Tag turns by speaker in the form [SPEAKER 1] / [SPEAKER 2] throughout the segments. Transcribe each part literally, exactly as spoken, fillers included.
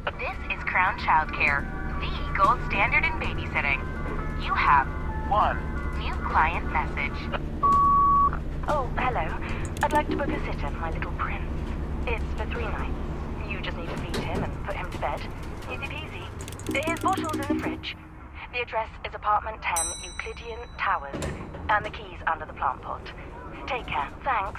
[SPEAKER 1] This is Crown Childcare, the gold standard in babysitting. You have one new client message. Oh, hello. I'd like to book a sitter for my little prince. It's for three nights. You just need to feed him and put him to bed. Easy peasy. His bottle's in the fridge. The address is apartment ten, Euclidean Towers, and the key's under the plant pot. Take care. Thanks.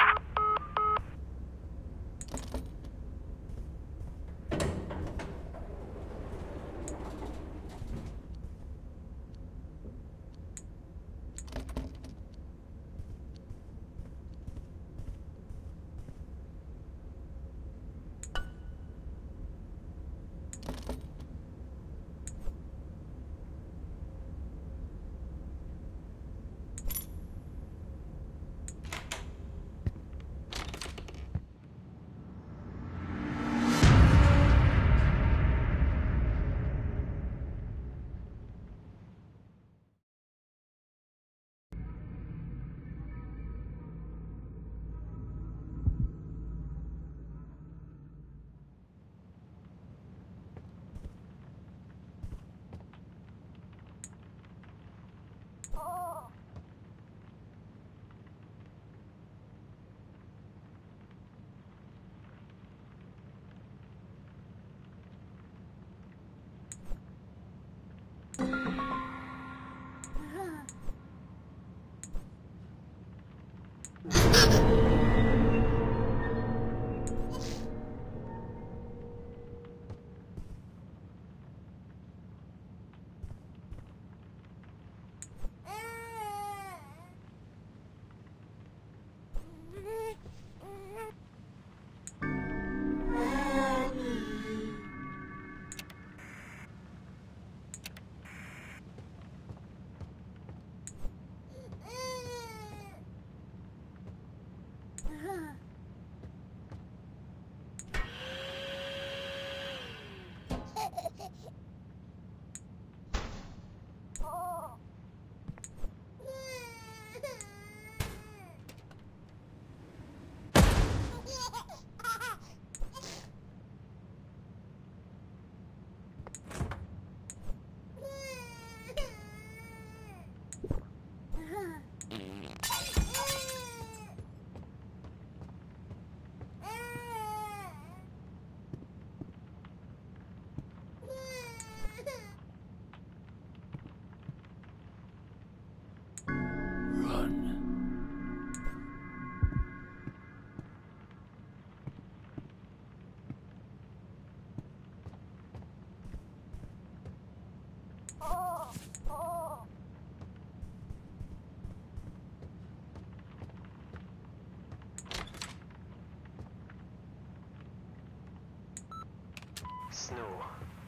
[SPEAKER 2] Snow,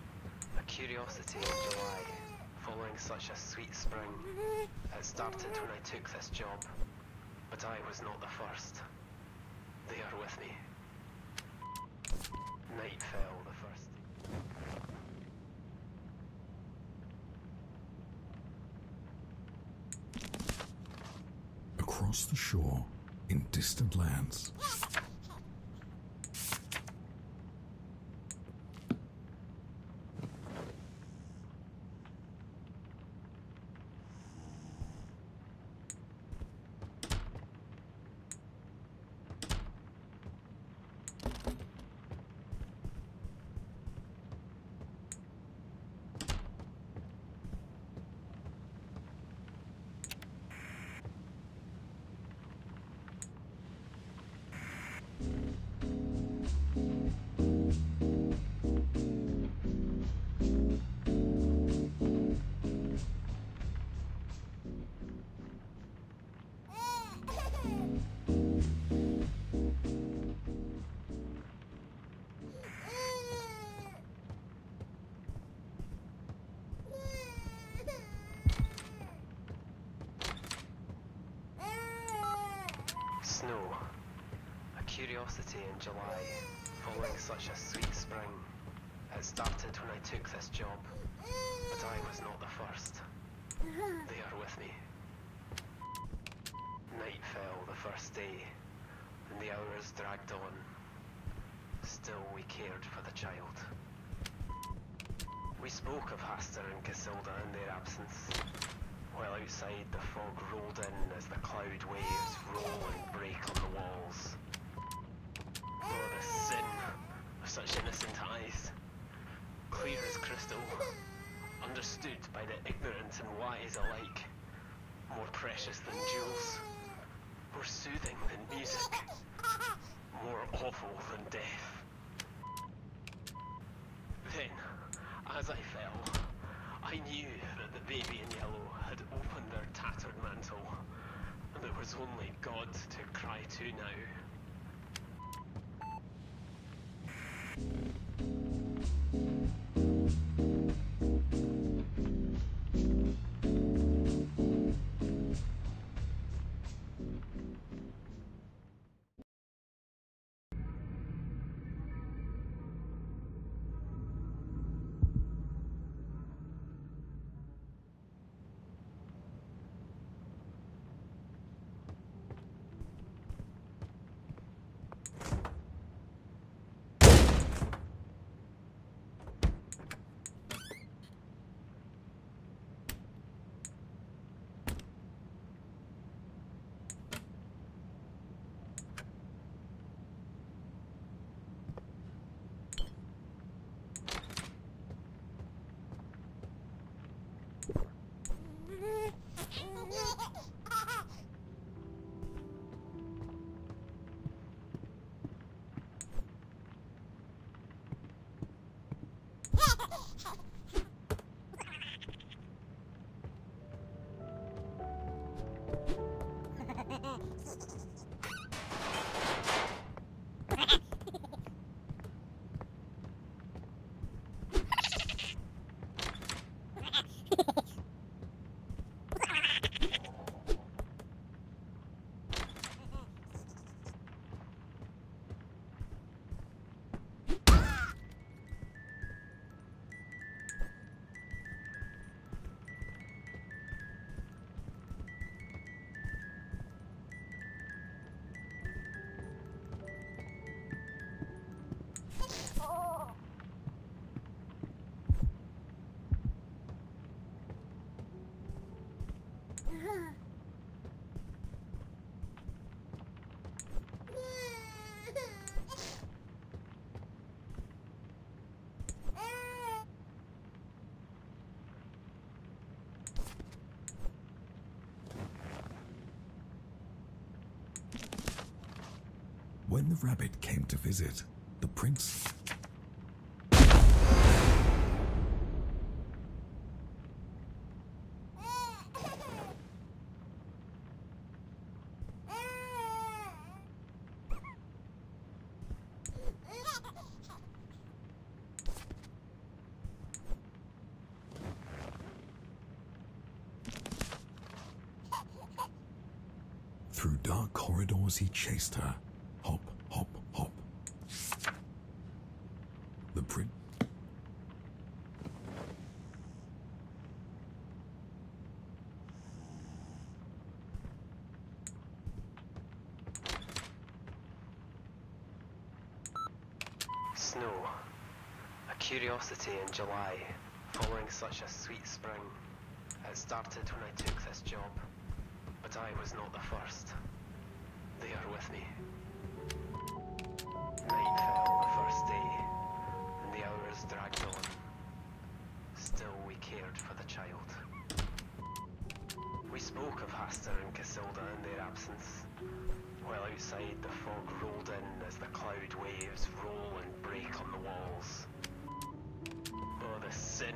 [SPEAKER 2] a curiosity in July, following such a sweet spring. It started when I took this job, but I was not the first. They are with me. Night fell the first.
[SPEAKER 3] Across the shore, in distant lands.
[SPEAKER 2] Snow, a curiosity in July, following such a sweet spring. It started when I took this job, but I was not the first. They are with me. Night fell the first day, and the hours dragged on. Still we cared for the child. We spoke of Hastur and Casilda in their absence, while outside the fog rolled in as the cloud waves roll and break on the walls. Oh, the sin of such innocent eyes, clear as crystal, understood by the ignorant and wise alike, more precious than jewels, more soothing than music, more awful than death. Then, as I fell, I knew that the baby in yellow had opened their tattered mantle, and there was only God to cry to now.
[SPEAKER 3] When the rabbit came to visit, the prince... Through dark corridors he chased her. Hop, hop, hop. The prince...
[SPEAKER 2] Snow. A curiosity in July, following such a sweet spring. It started when I took this job, but I was not the first. They are with me. Night fell the first day, and the hours dragged on. Still we cared for the child. We spoke of Hastur and Casilda in their absence, while outside the fog rolled in as the cloud waves roll and break on the walls. Oh, the sin!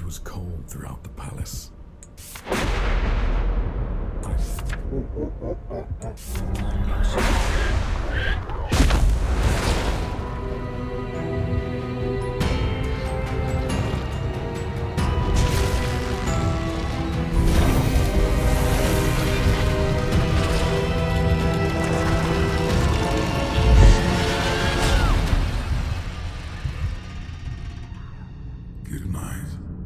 [SPEAKER 3] was cold throughout the palace. Good night.